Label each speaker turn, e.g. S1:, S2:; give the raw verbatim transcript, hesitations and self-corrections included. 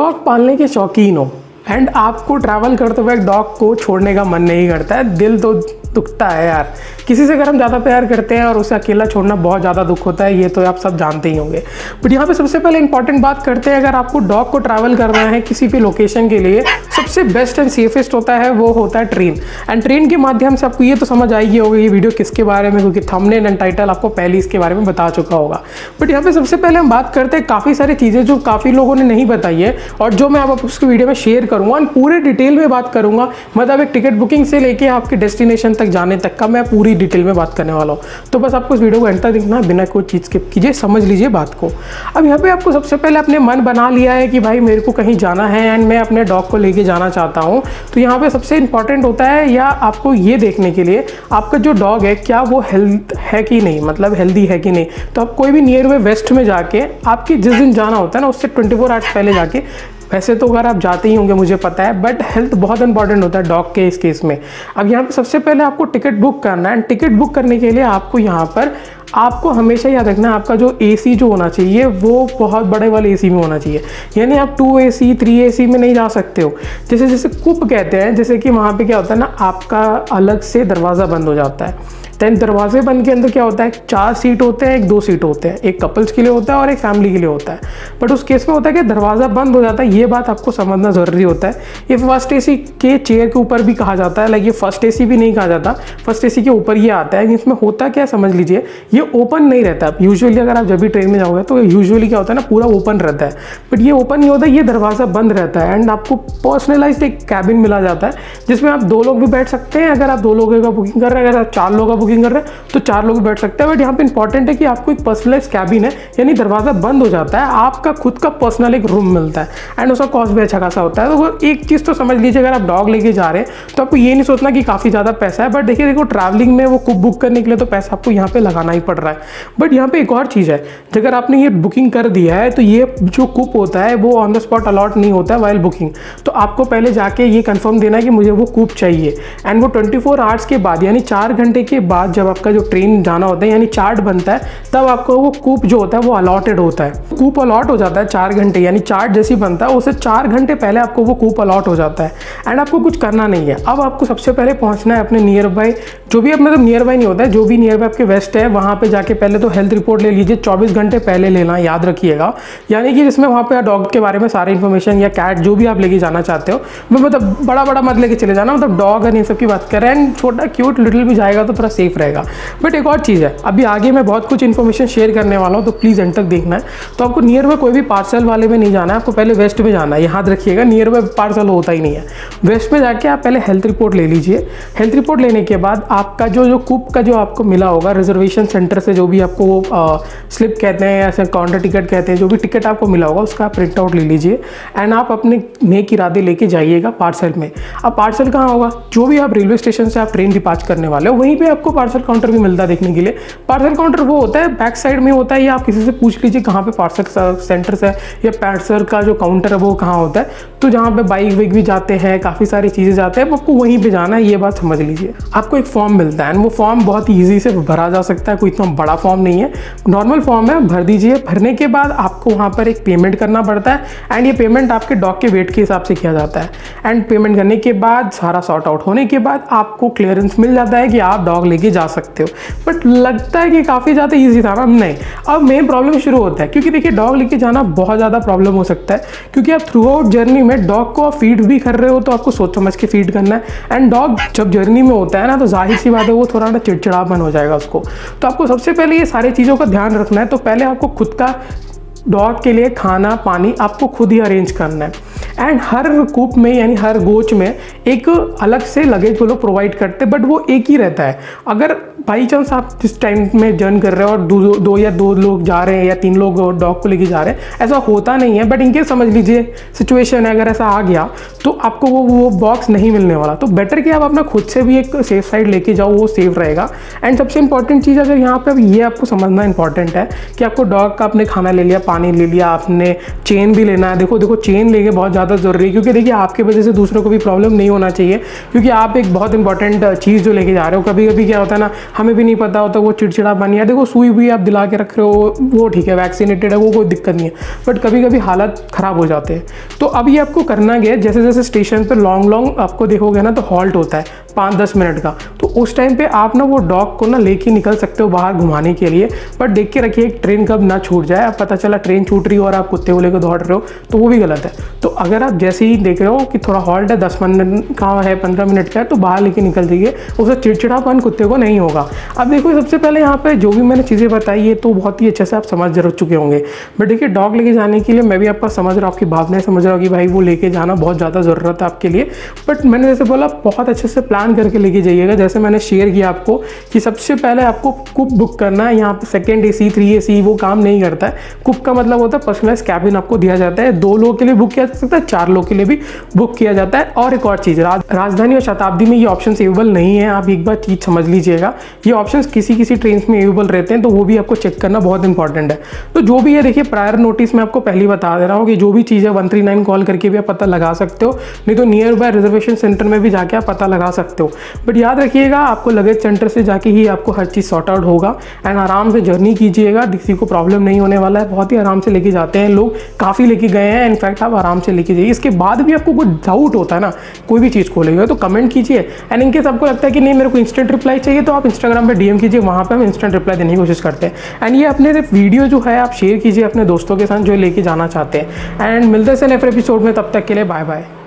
S1: Dog पालने के शौकीन हो एंड आपको ट्रैवल करते हुए डॉग को छोड़ने का मन नहीं करता है, दिल तो दुखता है यार। किसी से अगर हम ज़्यादा प्यार करते हैं और उसे अकेला छोड़ना बहुत ज़्यादा दुख होता है, ये तो आप सब जानते ही होंगे। बट यहाँ पे सबसे पहले इंपॉर्टेंट बात करते हैं, अगर आपको डॉग को ट्रैवल करना है किसी भी लोकेशन के लिए, सबसे बेस्ट एंड सेफेस्ट होता है वो होता है ट्रेन। एंड ट्रेन के माध्यम से आपको ये तो समझ आएगी होगी ये वीडियो किसके बारे में, क्योंकि थंबनेल एंड टाइटल आपको पहले इसके बारे में बता चुका होगा। बट यहाँ पे सबसे पहले हम बात करते हैं काफ़ी सारी चीज़ें जो काफ़ी लोगों ने नहीं बताई है और जो मैं आप उसकी वीडियो में शेयर करूँगा और पूरे डिटेल में बात करूँगा। मतलब एक टिकट बुकिंग से लेके आपके डेस्टिनेशन तक जाने तक का मैं पूरी डिटेल में बात करने वाला हूँ। तो बस आपको इस वीडियो को एंड तक देखना, बिना कोई चीज़ स्किप कीजिए, समझ लीजिए बात को। अब यहाँ पे आपको सबसे पहले अपने मन बना लिया है कि भाई मेरे को कहीं जाना है एंड मैं अपने डॉग को लेके जाना चाहता हूँ, तो यहाँ पे सबसे इंपॉर्टेंट होता है या आपको ये देखने के लिए आपका जो डॉग है क्या वो हेल्थ है कि नहीं, मतलब हेल्दी है कि नहीं। तो आप कोई भी नियर वे वेस्ट में जाके आपकी जिस दिन जाना होता है ना उससे ट्वेंटी फोर आवर्स पहले जाके, वैसे तो अगर आप जाते ही होंगे मुझे पता है, बट हेल्थ बहुत इंपॉर्टेंट होता है डॉग के इस केस में। अब यहाँ पे सबसे पहले आपको टिकट बुक करना है। टिकट बुक करने के लिए आपको यहाँ पर आपको हमेशा याद रखना है आपका जो एसी जो होना चाहिए वो बहुत बड़े वाले एसी में होना चाहिए। यानी आप टू एसी थ्री एसी में नहीं जा सकते हो। जैसे जैसे कूप कहते हैं, जैसे कि वहाँ पे क्या होता है ना, आपका अलग से दरवाज़ा बंद हो जाता है। दैन दरवाजे बंद के अंदर क्या होता है, चार सीट होते हैं, एक दो सीट होते हैं, एक कपल्स के लिए होता है और एक फैमिली के लिए होता है। बट उस केस में होता है कि दरवाज़ा बंद हो जाता है, ये बात आपको समझना ज़रूरी होता है। ये फर्स्ट एसी के चेयर के ऊपर भी कहा जाता है, लाइक ये फर्स्ट एसी भी नहीं कहा जाता, फर्स्ट एसी के ऊपर ये आता है। इसमें होता क्या समझ लीजिए, ये ओपन नहीं रहता। यूजुअली अगर आप जब भी ट्रेन में जाओगे तो यूजुअली क्या होता है ना, पूरा ओपन रहता है, बट ये ओपन नहीं होता, ये दरवाज़ा बंद रहता है। एंड आपको पर्सनलाइज्ड एक कैबिन मिला जाता है जिसमें आप दो लोग भी बैठ सकते हैं। अगर आप दो लोगों का बुकिंग कर रहे हैं, अगर आप चार लोगों का बुकिंग कर रहे हैं तो चार लोग बैठ सकते हैं। बट यहाँ पे इंपॉर्टेंट है कि आपको एक पर्सनलाइज कैबिन है, यानी दरवाज़ा बंद हो जाता है, आपका खुद का पर्सनल एक रूम मिलता है एंड उसका कॉस्ट भी अच्छा खासा होता है। तो एक चीज़ तो समझ लीजिए, अगर आप डॉग लेके जा रहे हैं तो आपको ये नहीं सोचना कि काफ़ी ज़्यादा पैसा है, बट देखिए देखो ट्रैवलिंग में वो कुप बुक करने के लिए तो पैसा आपको यहाँ पे लगाना ही पड़ रहा है। बट यहाँ पे एक और चीज़ है, अगर आपने ये बुकिंग कर दिया है तो ये जो कुप होता है वो ऑन द स्पॉट अलॉट नहीं होता है वाइल बुकिंग। तो आपको पहले जाके ये कंफर्म देना है कि मुझे वो कूप चाहिए एंड वो ट्वेंटी फोर आवर्स के बाद यानी चार घंटे के बाद जब आपका जो ट्रेन जाना होता है यानी चार्ट बनता है, तब आपको वो कूप जो होता है वो अलॉटेड होता है। कूप अलॉट हो जाता है चार घंटे, यानी चार्ट जैसी बनता है उससे चार घंटे पहले आपको वो कूप अलॉट हो जाता है एंड आपको कुछ करना नहीं है। अब आपको सबसे पहले पहुंचना है अपने नियर बाई, जो भी अपने मतलब नियर बाई नहीं होता है, जो भी नियर बाई आपके वेस्ट है वहाँ पे जाके पहले तो हेल्थ रिपोर्ट ले लीजिए। चौबीस घंटे पहले लेना, याद रखिएगा। यानी कि जिसमें वहाँ पे डॉग के बारे में सारी इन्फॉर्मेशन या कैट जो भी आप लेके जाना चाहते हो, मतलब बड़ा बड़ा मत लेके चले जाना, मतलब डॉग और इन सब की बात कर रहे हैं। एंड छोटा क्यूट लिटिल भी जाएगा तो थोड़ा सेफ रहेगा। बट एक और चीज़ है, अभी आगे मैं बहुत कुछ इन्फॉर्मेशन शेयर करने वाला हूँ, तो प्लीज़ एंड तक देखना है। तो आपको नियर बाय कोई भी पार्सल वाले में नहीं जाना है, आपको पहले वेस्ट में जाना है। याद रखिएगा नियर बाय पार्सल होता ही नहीं है। वेस्ट में जाके आप पहले हेल्थ रिपोर्ट ले लीजिए। हेल्थ रिपोर्ट लेने के बाद आपका जो जो कूप का जो आपको मिला होगा रिजर्वेशन सेंटर से, जो भी आपको स्लिप कहते हैं या ऐसे काउंटर टिकट कहते हैं, जो भी टिकट आपको मिला होगा उसका प्रिंट आउट ले लीजिए एंड आप अपने नेक इरादे लेके जाइएगा पार्सल में। अब पार्सल कहाँ होगा, जो भी आप रेलवे स्टेशन से आप ट्रेन डिपार्च करने वाले हो वहीं पे आपको पार्सल काउंटर भी मिलता है देखने के लिए। पार्सल काउंटर वो होता है बैक साइड में होता है, या आप किसी से पूछ लीजिए कहाँ पे पार्सल सेंटर है या पार्सल का जो काउंटर है वो कहाँ होता है। तो जहाँ पे बाइक वाइक भी जाते हैं, काफ़ी सारी चीज़ें जाते हैं, आपको वहीं पे जाना है, ये बात समझ लीजिए। आपको एक फॉर्म मिलता है, वो फॉर्म बहुत ईजी से भरा जा सकता है, कोई इतना बड़ा फॉर्म नहीं है, नॉर्मल फॉर्म है, भर दीजिए। भरने के बाद आपको वहाँ पर एक पेमेंट करना पड़ता है एंड ये पेमेंट आपके डॉग के वेट के हिसाब से किया जाता है। एंड पेमेंट करने के बाद सारा सॉर्ट आउट होने के बाद आपको क्लियरेंस मिल जाता है कि आप डॉग लेके जा सकते हो। बट लगता है कि काफ़ी ज़्यादा ईजी था ना, नहीं। अब मेन प्रॉब्लम शुरू होता है, क्योंकि देखिए डॉग लेके जाना बहुत ज़्यादा प्रॉब्लम हो सकता है, क्योंकि आप थ्रू आउट जर्नी में डॉग को आप फीड भी कर रहे हो तो आपको सोच समझ के फीड करना है। एंड डॉग जब जर्नी में होता है ना तो जाहिर सी बात है वो थोड़ा ना चिड़चिड़ापन हो जाएगा उसको। तो आपको सबसे पहले ये सारी चीज़ों का ध्यान रखना है। तो पहले आपको खुद का डॉग के लिए खाना पानी आपको खुद ही अरेंज करना है। एंड हर कूप में यानी हर गोच में एक अलग से लगेज वो लोग प्रोवाइड करते हैं, बट वो एक ही रहता है। अगर बाई चांस आप जिस टाइम में जर्न कर रहे हो और दो, दो या दो लोग जा रहे हैं या तीन लोग डॉग को लेके जा रहे हैं, ऐसा होता नहीं है। बट इनके समझ लीजिए सिचुएशन है, अगर ऐसा आ गया तो आपको वो वो बॉक्स नहीं मिलने वाला। तो बेटर कि आप अपना खुद से भी एक सेफ साइड लेके जाओ, वो सेफ रहेगा। एंड सबसे इंपॉर्टेंट चीज़ अगर यहाँ पे अब ये आपको समझना इंपॉर्टेंट है कि आपको डॉग का आपने खाना ले लिया, पानी ले लिया, आपने चेन भी लेना है। देखो देखो चेन लेके बहुत ज़्यादा ज़रूरी है, क्योंकि देखिए आपके वजह से दूसरों को भी प्रॉब्लम नहीं होना चाहिए, क्योंकि आप एक बहुत इंपॉर्टेंट चीज़ जो लेके जा रहे हो। कभी कभी क्या होता है ना, हमें भी नहीं पता होता, वो चिड़चिड़ा बन या देखो सुई भी आप दिला के रख रहे हो वो ठीक है, वैक्सीनेटेड है, वो कोई दिक्कत नहीं है, बट कभी कभी हालत ख़राब हो जाते हैं। तो अभी आपको करना क्या है, जैसे जैसे स्टेशन पर लॉन्ग लॉन्ग आपको देखोगे ना तो हॉल्ट होता है पाँच दस मिनट का, तो उस टाइम पे आप ना वो डॉग को ना लेके निकल सकते हो बाहर घुमाने के लिए, बट देख के रखिए ट्रेन कब ना छूट जाए। अब पता चला ट्रेन छूट रही हो और आप कुत्ते को लेकर दौड़ रहे हो तो वो भी गलत है। तो अगर आप जैसे ही देख रहे हो कि थोड़ा हॉल्ट है, दस मिनट का है, पंद्रह मिनट का है, तो बाहर लेके निकल जाइए, उससे चिड़चिड़ापन कुत्ते को नहीं होगा। अब देखो सबसे पहले यहाँ पे जो भी मैंने चीज़ें बताई ये तो बहुत ही अच्छे से आप समझ जरूर चुके होंगे, बट देखिए डॉग लेके जाने के लिए मैं भी आपका समझ रहा हूँ, आपकी भावनाएं समझ रहा हूँ कि भाई वो लेके जाना बहुत ज़्यादा ज़रूरत है आपके लिए, बट मैंने जैसे बोला बहुत अच्छे से प्लान करके लेके जाइएगा। जैसे मैंने शेयर किया आपको कि सबसे पहले आपको कुप बुक करना है। यहाँ पे सेकंड एसी थ्री एसी वो काम नहीं करता है। कुप का मतलब होता है पर्सनलाइज कैबिन आपको दिया जाता है, दो लोगों के लिए बुक किया जा सकता है, चार लोगों के लिए भी बुक किया जाता है। और एक और चीज़, राज, राजधानी और शताब्दी में ये ऑप्शन अवेलेबल नहीं है, आप एक बार चीज़ समझ लीजिएगा। ये ऑप्शन किसी किसी ट्रेन में अवेलेबल रहते हैं, तो वो भी आपको चेक करना बहुत इंपॉर्टेंट है। तो जो भी है देखिए प्रायर नोटिस में आपको पहले बता दे रहा हूँ कि जो भी चीज़ है वन थ्री नाइन कॉल करके भी आप पता लगा सकते हो, नहीं तो नियर बाय रिजर्वेशन सेंटर में भी जाके आप पता लगा सकते हो। बट याद रखिएगा आपको लगेज सेंटर से जाके ही आपको हर चीज़ सॉर्ट आउट होगा, एंड आराम से जर्नी कीजिएगा, किसी को प्रॉब्लम नहीं होने वाला है। बहुत ही आराम से लेके जाते हैं लोग, काफ़ी लेके गए हैं, इनफैक्ट आप आराम से लेके जाइए। इसके बाद भी आपको कोई डाउट होता है ना कोई भी चीज़ को लेकर तो कमेंट कीजिए, एंड इनकेस आपको लगता है कि नहीं मेरे को इंस्टेंट रिप्लाई चाहिए तो आप इंस्टाग्राम पर डीएम कीजिए, वहाँ पर हम इंस्टेंट रिप्लाई देने की कोशिश करते हैं। एंड ये अपने वीडियो जो है आप शेयर कीजिए अपने दोस्तों के साथ जो लेके जाना चाहते हैं। एंड मिलते हैं नेक्स्ट एपिसोड में, तब तक के लिए बाय बाय।